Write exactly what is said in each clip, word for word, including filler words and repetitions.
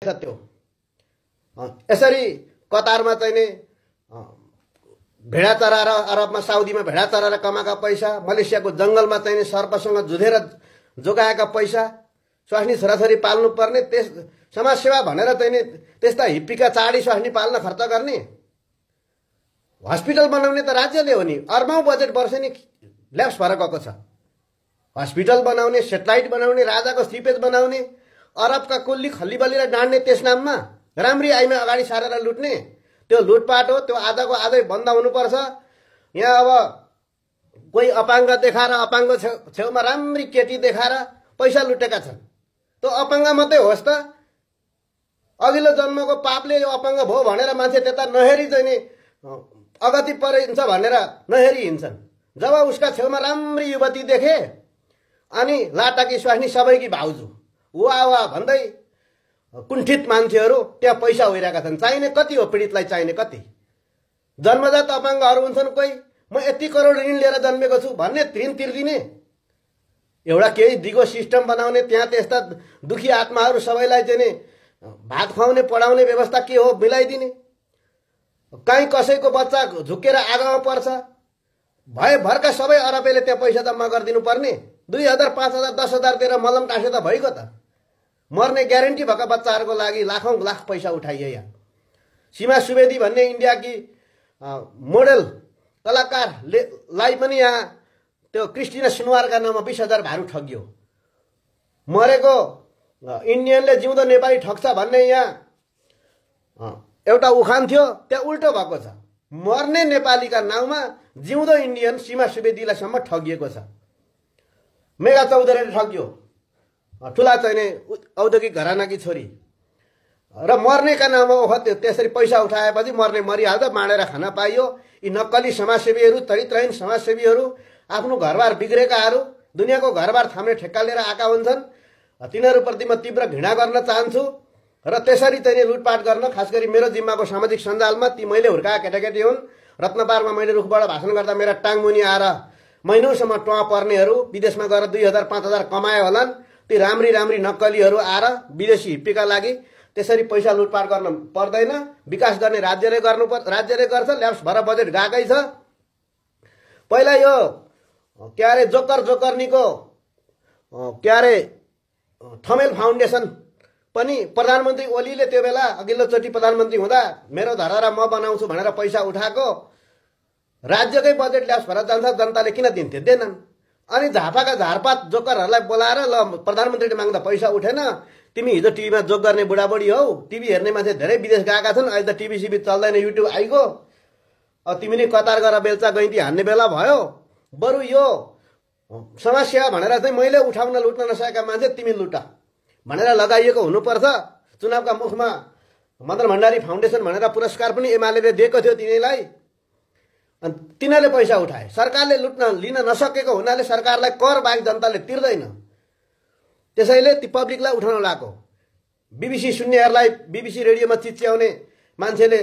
त्यो यसरी कतारमा चाहिँ नि भेडा चराएर अरबमा साउदीमा भेडा चराएर कमाएका पैसा, मलेसियाको जंगलमा चाहिँ नि सर्पसँग जुधेर जोगाएका पैसा, स्वास्नी छोराछोरी पाल्नु पर्ने, त्यस समाजसेवा भनेर चाहिँ नि त्यस्ता हिप्पीका चाडी स्वास्नी पाल्न खर्च गर्ने, हस्पिटल बनाउने त राज्यले हो नि। अर्बौं बजेट वर्ष नि ल्याप्स भएर गएको छ। हस्पिटल बनाउने, सेटेलाइट बनाउने, राजाको सिपेज बनाउने, अरबका कुल्ली खल्ली बल्लीलाई डाँड्ने, त्यस नाममा राम्री आइमा अगाडि सारेर लुट्ने, त्यो लुटपाट हो। त्यो आजको आजै बन्द हुनुपर्छ। यहाँ अब कोही अपाङ्ग देखाएर अपाङ्ग छेउ छेउमा राम्री केटी देखाएर पैसा लुटेका छन्। त्यो अपाङ्ग मात्रै होस् त, अघिल्लो जन्मको पापले यो अपाङ्ग भयो भनेर मान्छे त्यता नहेरी चाहिँ नि अगति परिन्छ भनेर नहेरी हिँड्छन्। जब उसका छेउमा राम्री युवती देखे अनि लाटाकी स्वास्नी सबैकी भाउजू वा वा भन्दै कुण्ठित मान्छेहरू त्यहाँ पैसा उइरहेका छन्। चाहिने कति हो पीडितलाई, चाहिने कति? जन्मजात अपाङ्गहरू हुन्छन्, कोही म यति करोड ऋण लिएर जन्मेको छु भन्ने ऋण तिर्दिने, एउटा केही दिगो सिस्टम बनाउने, त्यहाँ त्यस्ता दुखी आत्माहरू सबैलाई चाहिँ नि भात खुवाउने पढाउने व्यवस्था के हो मिलाइदिने। कहीँ कसैको बच्चा झुकेर आगोमा पर्छ, भयभरका सबै अरबेले त्यहाँ पैसा जम्मा गरिदिनु पर्ने, दुई हजार पाँच हजार दस हजार दिएर मलम टाँसे त भइगयो त। मर्ने ग्यारेन्टी भएका बच्चाहरूको लागि लाखौं लाख पैसा उठाइयो। यहाँ सीमा सुवेदी भन्ने इन्डियाकी मोडल कलाकारले लाई पनि यहाँ त्यो क्रिस्टिना सुनवारका नाममा बीस हजार भारू ठगियो। मरेको इन्डियनले जिउँदो नेपाली ठग्छ भन्ने यहाँ एउटा उखान थियो, त्यहाँ उल्टो भएको छ। मर्ने नेपालीका नाउँमा जिउँदो इन्डियन सीमा सुवेदीलाईसम्म ठगिएको छ। मेगा चौधरीले ठगियो, ठुला चाहिने औद्योगिक घरानाकी छोरी, र मर्नेका नाममा ओख त्यसरी पैसा उठाएपछि मर्ने मरिहाल्दा बाँडेर खान पाइयो। यी नक्कली समाजसेवीहरू, चरित्रहीन समाजसेवीहरू, आफ्नो घरबार बिग्रेकाहरू, दुनियाँको घरबार थाम्ने ठेक्का लिएर आएका हुन्छन्। तिनीहरूप्रति म तीव्र घृणा गर्न चाहन्छु। र त्यसरी चाहिँ लुटपाट गर्न, खास गरी मेरो जिम्माको सामाजिक सञ्जालमा ती मैले हुर्काएका केटाकेटी हुन्। रत्नपारमा मैले रुखबाट भाषण गर्दा मेरा टाङमुनि आएर महिनौसम्म टुवा पर्नेहरू, विदेशमा गएर दुई हजार पाँच हजार कमाए होलान्, ती राम्री राम्री नक्कलीहरू आएर विदेशी हिप्पीका लागि त्यसरी पैसा लुटपाट गर्न पर्दैन। विकास गर्ने राज्यले गर्नु पर्छ, राज्यले गर्छ। ल्याप्स भएर बजेट गएकै छ। पहिला यो के अरे जोकर जोकर्नीको के अरे थमेल फाउन्डेसन पनि प्रधानमन्त्री ओलीले त्यो बेला अघिल्लोचोटि प्रधानमन्त्री हुँदा मेरो धरारा म बनाउँछु भनेर पैसा उठाएको, राज्यकै बजेट ल्याप्स भएर जान्छ, जनताले किन दिन्थे? दिएनन्। अनि झापाका झारपात जोकरहरूलाई बोलाएर ल प्रधानमन्त्रीले माग्दा पैसा उठेन, तिमी हिजो टिभीमा जोक गर्ने बुढाबुढी हौ, टिभी हेर्ने मान्छे धेरै विदेश गएका छन्, अहिले त टिभी सिभी चल्दैन, युट्युब आइगयो, अब तिमी नि कतार गएर बेलचा गैँती हान्ने बेला भयो। बरु यो समाजसेवा भनेर चाहिँ मैले उठाउन लुट्न नसकेका मान्छे तिमी लुट भनेर लगाइएको हुनुपर्छ। चुनावका मुखमा मदन भण्डारी फाउन्डेसन भनेर पुरस्कार पनि एमाले दिएको थियो तिनीलाई, अनि तिनीहरूले पैसा उठाए। सरकारले लुट्न लिन नसकेको हुनाले सरकारलाई कर बाहेक जनताले तिर्दैन, त्यसैले ती पब्लिकलाई उठाउन लागेको। बीबीसी सुन्नेहरूलाई बीबीसी रेडियोमा चिच्याउने मान्छेले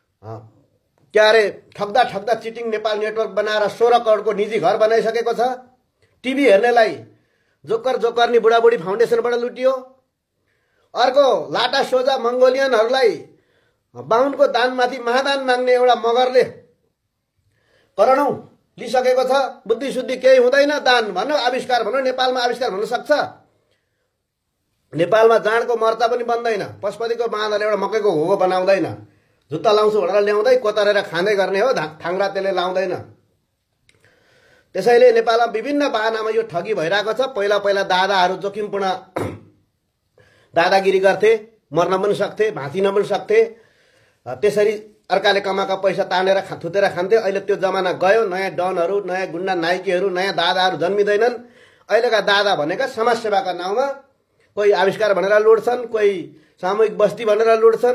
के अरे ठग्दा ठग्दा चिटिङ नेपाल नेटवर्क बनाएर सोह्र करोडको निजी घर बनाइसकेको छ। टिभी हेर्नेलाई जोकर जोकर्नी बुढाबुढी फाउन्डेसनबाट लुटियो। अर्को लाटा सोझा मङ्गोलियनहरूलाई बाहुनको दानमाथि महादान माग्ने एउटा मगरले करोडौं लिइसकेको छ। बुद्धि शुद्धि केही हुँदैन, दान भन्नु आविष्कार भन्नु नेपालमा आविष्कार हुन सक्छ। नेपालमा जाँडको मर्चा पनि बन्दैन, पशुपतिको बाँधले एउटा मकैको घोगो बनाउँदैन, जुत्ता लाउँछु भनेर ल्याउँदै कोतारेर खाँदै गर्ने हो, थाङ्रा त्यसले लाउँदैन। त्यसैले नेपालमा विभिन्न बाहनामा यो ठगी भइरहेको छ। पहिला पहिला दादाहरू जोखिमपूर्ण दादागिरी गर्थे, मर्न पनि सक्थे, भाँचिन पनि सक्थे, त्यसरी अर्काले कमाएका पैसा तानेर खा थुतेर खान्थे। अहिले त्यो जमाना गयो। नयाँ डनहरू, नयाँ गुन्डा नाइकेहरू, नयाँ दादाहरू जन्मिँदैनन्। अहिलेका दादा भनेका समाजसेवाका नाउँमा कोही आविष्कार भनेर लुट्छन्, कोही सामूहिक बस्ती भनेर लुट्छन्,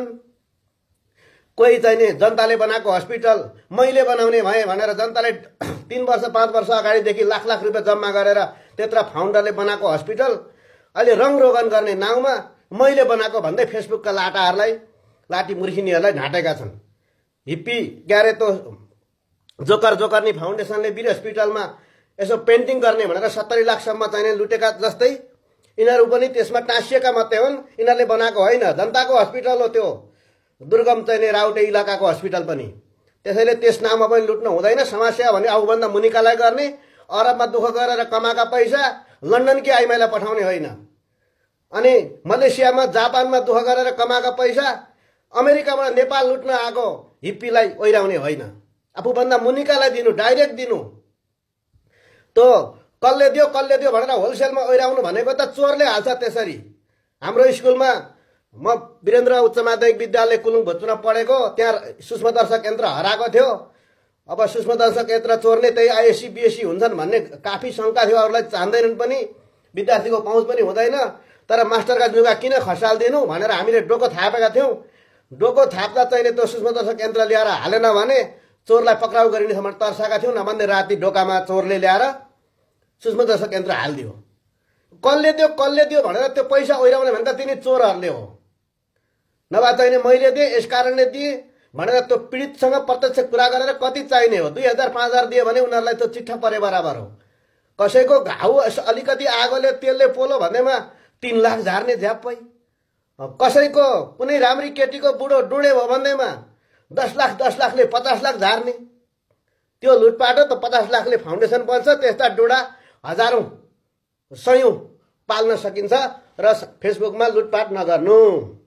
कोही चाहिँ नि जनताले बनाएको हस्पिटल मैले बनाउने भएँ भनेर जनताले तीन वर्ष पाँच वर्ष अगाडिदेखि लाख लाख रुपियाँ जम्मा गरेर त्यत्र फाउन्डरले बनाएको हस्पिटल अहिले रङरोगन गर्ने नाउँमा मैले बनाएको भन्दै फेसबुकका लाटाहरूलाई, लाटी मुर्खिनीहरूलाई ढाँटेका छन्। हिप्पी क्यारे त जोकर जोकर्नी फाउन्डेसनले वीर हस्पिटलमा यसो पेन्टिङ गर्ने भनेर सत्तरी लाखसम्म चाहिने लुटेका जस्तै यिनीहरू पनि त्यसमा टाँसिएका मात्रै हुन्, यिनीहरूले बनाएको होइन। जनताको हस्पिटल हो त्यो, दुर्गम चाहिने राउटे इलाकाको हस्पिटल पनि। त्यसैले त्यस नाममा पनि लुट्नु हुँदैन। समस्या भने आफूभन्दा मुनिकालाई गर्ने, अरबमा दुःख गरेर कमाएका पैसा लन्डनकी आइमाईलाई पठाउने होइन, अनि मलेसियामा जापानमा दुःख गरेर कमाएका पैसा अमेरिकाबाट नेपाल लुट्न आएको हिप्पीलाई ओइराउने होइन। आफूभन्दा मुनिकालाई दिनु, डाइरेक्ट दिनु। तो कसले दियो कसले दियो भनेर होलसेलमा ओइराउनु भनेको त चोरले हाल्छ त्यसरी। हाम्रो स्कुलमा म वीरेन्द्र उच्च माध्यमिक विद्यालय कुलुङ भोजपुरमा पढेको, त्यहाँ सूक्ष्म दर्शक यन्त्र हराएको थियो। अब सूक्ष्म दर्शक यन्त्र चोर्ने त्यही आइएससी बिएससी हुन्छन् भन्ने काफी शङ्का थियो। अरूलाई चाहँदैनन् पनि, विद्यार्थीको पहुँच पनि हुँदैन। तर मास्टरका जुगा किन खसालिदिनु भनेर हामीले डोको थापेका थियौँ। डोको थाप्दा चाहिने त्यो सूक्ष्म दर्शक यन्त्र ल्याएर हालेन भने चोरलाई पक्राउ गरिने भनेर तर्साएका थियौँ। नभन्दै राति डोकामा चोरले ल्याएर सूक्ष्म दर्शक यन्त्र हालिदियो। कसले दियो कसले दियो भनेर त्यो पैसा ओइराउने भने त तिनी चोरहरूले हो, नभए चाहिने मैले दिएँ यस कारणले दिएँ भनेर त्यो पीडितसँग प्रत्यक्ष कुरा गरेर कति चाहिने हो, दुई हजार पाँच हजार दियो भने उनीहरूलाई त्यो चिट्ठा परे बराबर हो। कसैको घाउ अलिकति आगोले तेलले पोलो भन्नेमा तीन लाख झार्ने झ्याप्पै, कसैको कुनै राम्री केटीको बुढो डुडे भयो भन्दैमा दस लाख दस लाखले पचास लाख झार्ने। त्यो लुटपाट हो। त पचास लाखले फाउन्डेसन बन्छ, त्यस्ता डुडा हजारौँ सयौँ पाल्न सकिन्छ। र फेसबुकमा लुटपाट नगर्नु।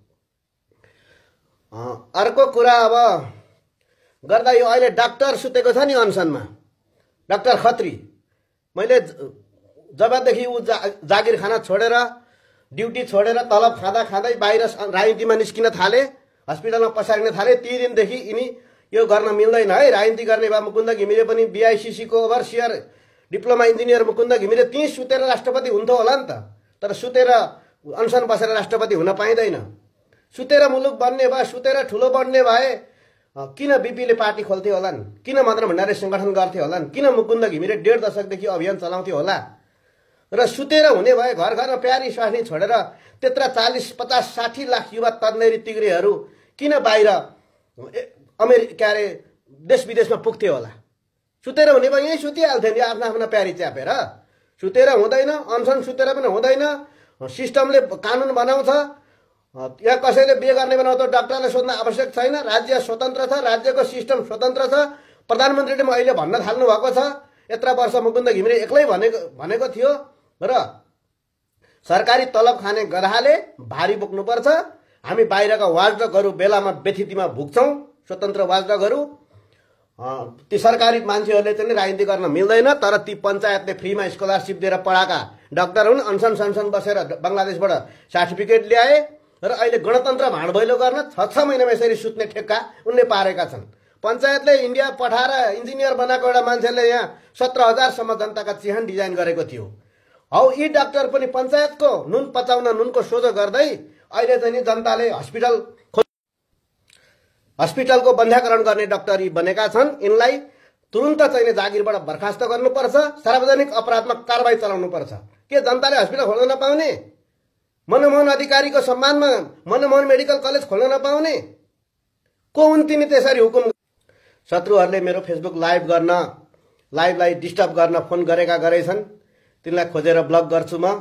अर्को कुरा अब गर्दा यो अहिले डाक्टर सुतेको छ नि अनसनमा, डाक्टर खत्री। मैले जबदेखि ऊ जा जागिर खाना छोडेर, ड्युटी छोडेर तलब खाँदा खाँदै बाहिर राजनीतिमा निस्किन थाले, हस्पिटलमा पसारिन थाले, ती दिनदेखि यिनी यो गर्न मिल्दैन है। राजनीति गर्ने भए मुकुन्द घिमिरे पनि बिआइसिसीको overseer diploma engineer Mukunda Ghimire त्यहीँ सुतेर राष्ट्रपति हुन्थ्यो होला नि त। तर सुतेर अनसन बसेर राष्ट्रपति हुन पाइँदैन। सुतेर मुलुक बन्ने भए, सुतेर ठुलो बन्ने भए किन बिपीले पार्टी खोल्थे होलान्, किन मदन भण्डारी सङ्गठन गर्थे होलान्, किन मुकुन्द घिमिरे डेढ दशकदेखि अभियान चलाउँथ्यो होला। र सुतेर हुने भए घर घरमा प्यारी स्वास्नी छोडेर त्यत्र चालिस पचास साठी लाख युवा तन्नेरी तिग्रेहरू किन बाहिर अमेरिका अरे देश विदेशमा पुग्थे होला। सुतेर हुने भए यहीँ सुतिहाल्थे नि आफ्ना आफ्ना प्यारी च्यापेर। सुतेर हुँदैन, अनसन सुतेर पनि हुँदैन। सिस्टमले कानुन बनाउँछ। या कसैले बिहे गर्ने बनाउँदा डाक्टरलाई सोध्न आवश्यक छैन। राज्य स्वतन्त्र छ, राज्यको सिस्टम स्वतन्त्र छ। प्रधानमन्त्रीले म अहिले भन्न थाल्नु भएको छ, यत्र वर्ष मुकुन्द घिमिरे एक्लै भनेको भनेको थियो र सरकारी तलब खाने गधाले भारी बोक्नुपर्छ। हामी बाहिरका वाजडकहरू बेलामा व्यथितिमा भुक्छौँ, स्वतन्त्र वाजडकहरू। ती सरकारी मान्छेहरूले चाहिँ राजनीति गर्न मिल्दैन। तर ती पञ्चायतले फ्रीमा स्कलरसिप दिएर पढाएका डाक्टर हुन्, अनसन सनसन बसेर बङ्गलादेशबाट सर्टिफिकेट ल्याए र अहिले गणतन्त्र भाँडभैलो गर्न छ छ महिनामा यसरी सुत्ने ठेक्का उनले पारेका छन्। पञ्चायतले इन्डिया पठाएर इन्जिनियर बनाएको एउटा मान्छेले यहाँ सत्र हजारसम्म जनताका चिहान डिजाइन गरेको थियो। हौ यी डाक्टर पनि पञ्चायतको नुन पचाउन नुनको सोझो गर्दै अहिले चाहिँ जनताले हस्पिटल हस्पिटलको बन्ध्याकरण गर्ने डाक्टर यी बनेका छन्। यिनलाई तुरुन्त चाहिँ जागिरबाट बर्खास्त गर्नुपर्छ, सार्वजनिक अपराधमा कारबाही चलाउनुपर्छ। के जनताले हस्पिटल खोल्न नपाउने? मनमोहन अधिकारीको सम्मानमा मनमोहन मेडिकल कलेज खोल्न नपाउने? को हुन् तिनी त्यसरी हुकुम? शत्रुहरूले मेरो फेसबुक लाइभ गर्न लाइभलाई डिस्टर्ब गर्न फोन गरेका गरेछन्। तिनलाई खोजेर ब्लक गर्छु म।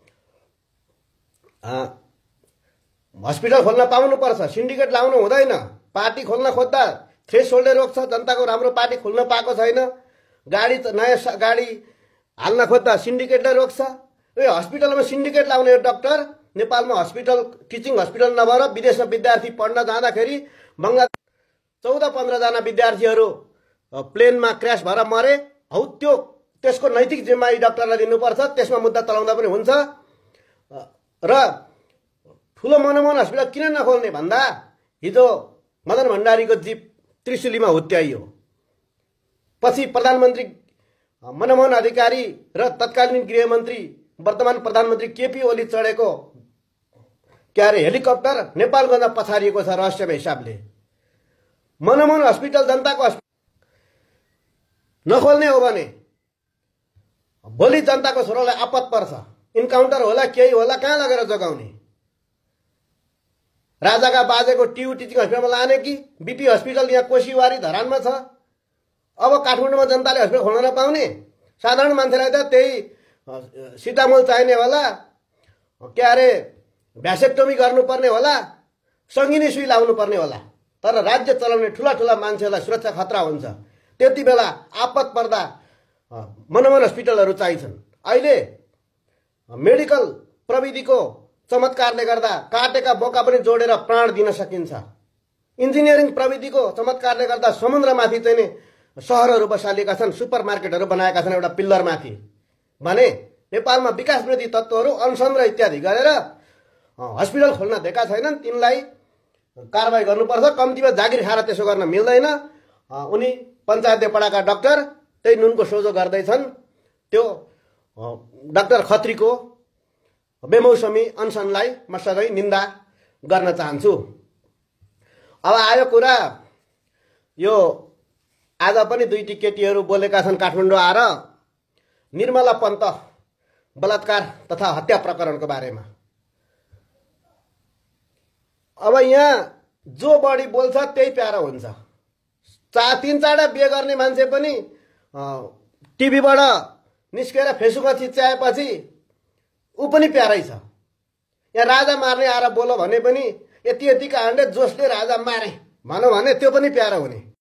हस्पिटल खोल्न पाउनुपर्छ, सिन्डिकेट लाउनु हुँदैन। पार्टी खोल्न खोज्दा थ्रेसहोल्डले रोक्छ, जनताको राम्रो पार्टी खोल्न पाएको छैन। गाडी नयाँ गाडी हाल्न खोज्दा सिन्डिकेटले रोक्छ। ए हस्पिटलमा सिन्डिकेट लाउने डाक्टर नेपालमा हस्पिटल टिचिङ हस्पिटल नभएर विदेशमा विद्यार्थी पढ्न जाँदाखेरि बङ्गलादेश चौध पन्ध्रजना विद्यार्थीहरू प्लेनमा क्र्यास भएर मरे। हौ त्यो त्यसको नैतिक जिम्मेवारी डाक्टरलाई दिनुपर्छ। त्यसमा मुद्दा चलाउँदा पनि हुन्छ। र ठुलो मनमोहन हस्पिटल किन नखोल्ने भन्दा हिजो मदन भण्डारीको जीप त्रिशुलीमा हुत्याइयो। पछि प्रधानमन्त्री मनमोहन अधिकारी र तत्कालीन गृहमन्त्री वर्तमान प्रधानमन्त्री केपी ओली चढेको के अरे हेलिकप्टर नेपालगञ्जमा पछारिएको छ रहस्यमय हिसाबले। मनमोहन हस्पिटल जनताको नखोल्ने हो भने भोलि जनताको छोरालाई आपत पर्छ, इन्काउन्टर होला केही होला, कहाँ लगेर जोगाउने? राजाका बाजेको टियु टिचिङ हस्पिटलमा लाने कि बिपी हस्पिटल यहाँ कोशीवारी धरानमा छ। अब काठमाडौँमा जनताले हस्पिटल खोल्न नपाउने? साधारण मान्छेलाई त त्यही सिटामोल चाहिने होला, के अरे भ्यासेक्टोमी गर्नुपर्ने होला, सङ्गिनी सुई लाउनु पर्ने होला। तर राज्य चलाउने ठुला ठुला मान्छेहरूलाई सुरक्षा खतरा हुन्छ। त्यति बेला आपत पर्दा मनोमन हस्पिटलहरू चाहिन्छन्। अहिले मेडिकल प्रविधिको चमत्कारले गर्दा काटेका बोका पनि जोडेर प्राण दिन सकिन्छ। इन्जिनियरिङ प्रविधिको चमत्कारले गर्दा समुद्रमाथि चाहिँ नि सहरहरू बसालिएका छन्, सुपर मार्केटहरू बनाएका छन् एउटा पिल्लरमाथि। भने नेपालमा विकास विरोधी तत्त्वहरू अनसन र इत्यादि गरेर हस्पिटल खोल्न दिएका छैनन्, तिनलाई कारबाही गर्नुपर्छ। कम्तीमा जागिर खाएर त्यसो गर्न मिल्दैन। उनी पञ्चायत देपडाका डाक्टर त्यही नुनको सोझो गर्दैछन्। त्यो डाक्टर खत्रीको बेमौसमी अनसनलाई म सधैँ निन्दा गर्न चाहन्छु। अब आयो कुरा, यो आज पनि दुईटी केटीहरू बोलेका छन् काठमाडौँ आएर निर्मला पन्त बलात्कार तथा हत्या प्रकरणको बारेमा। अब यहाँ जो बढी बोल्छ त्यही प्यारो हुन्छ। चा तीन चारवटा बिहे गर्ने मान्छे पनि टिभीबाट निस्केर फेसबुकमा चिच्याएपछि ऊ पनि प्यारै छ। यहाँ राजा मार्ने आएर बोल भने पनि यति यतिका हान्डे जोसले राजा मारे भनौँ भने त्यो पनि प्यारो हुने।